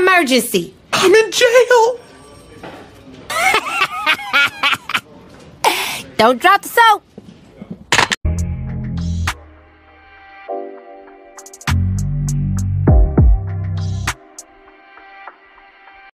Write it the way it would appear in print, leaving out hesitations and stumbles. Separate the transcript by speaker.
Speaker 1: emergency?
Speaker 2: I'm in jail.
Speaker 1: Don't drop the soap.